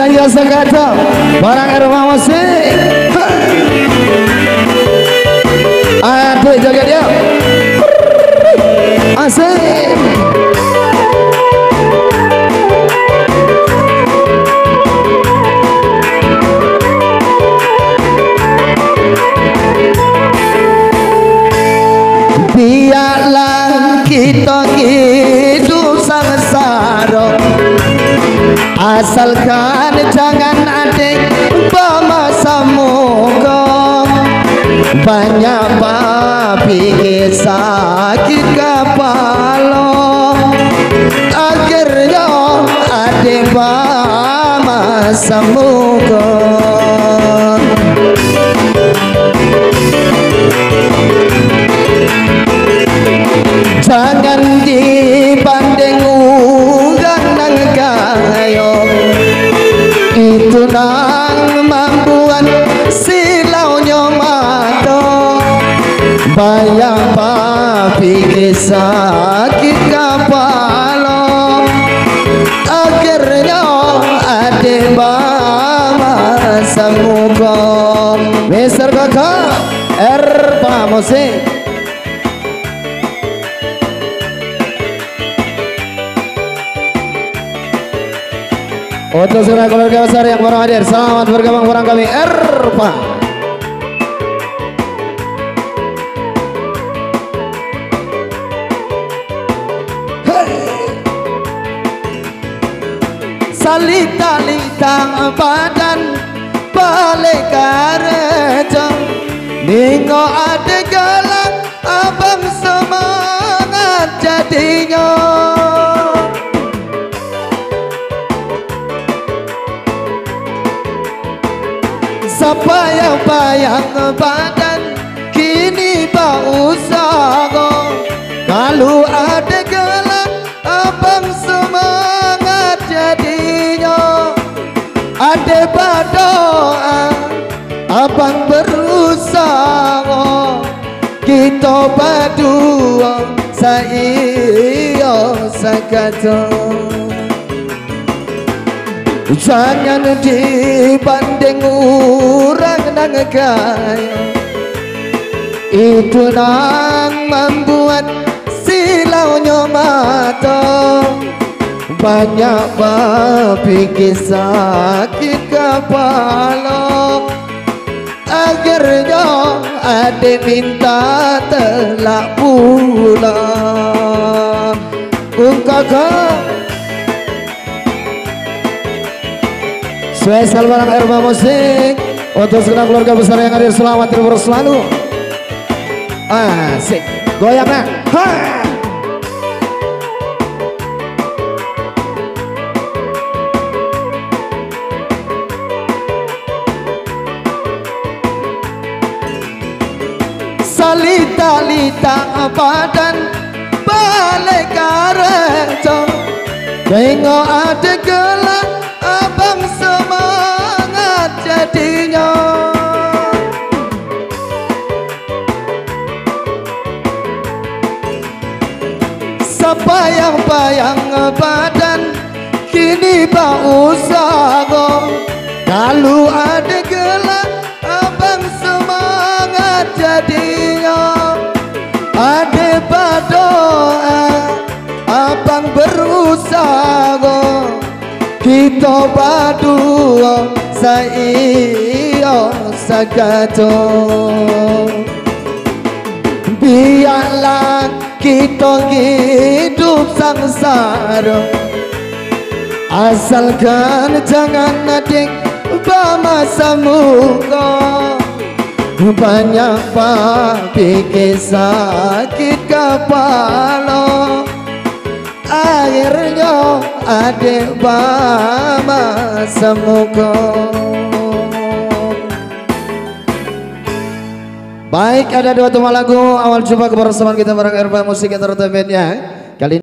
Saya sekata barang rumah musik. Aduh joget ya. Asik. Biarlah kita hidup sengsara, asalkan jangan ada bermasa muka. Banyak babi sakit kepala, akhirnya ada bermasa muka. Jangan dibanding ugan nang gayo, itu nang membuat silaunya mata. Bayang babi sakit kepala, akhirnya ada masa muka. Mister Kakak Erpa Musik. Untuk seluruh keluarga besar yang baru hadir, selamat bergabung bareng kami Erpa. Salita-lita badan balik karejo, ningo ada galak abang semangat jadinya. Bayang-bayang badan kini bau sago, kalau ada gelap abang semangat jadinya. Ada berdoa abang berusaha, kita berdua saya sekata. Jangan dibanding orang nang kaya, itu nang membuat silaunya mata. Banyak babi sakit kepala, akhirnya ada minta telak pulang. Kakak spesial barang Erpa Musik untuk segenap keluarga besar yang hadir, selamat terus selalu. Asik, goyang nah. Salita-lita badan balik karejo, tengok ada gelap abang semangat jadinya. Sebayang-bayang badan kini bau sago, kalau ada gelap abang semangat jadinya. Ada berdoa abang berusaha, kita berdua saya sekata. Biarlah kita hidup sengsara, asalkan jangan ada bermasa muka. Banyak babi sakit kepala, akhirnya ada bermasa muka. Baik, ada dua tema lagu awal jumpa kebersamaan kita bareng Erpa Musik Entertainment ya.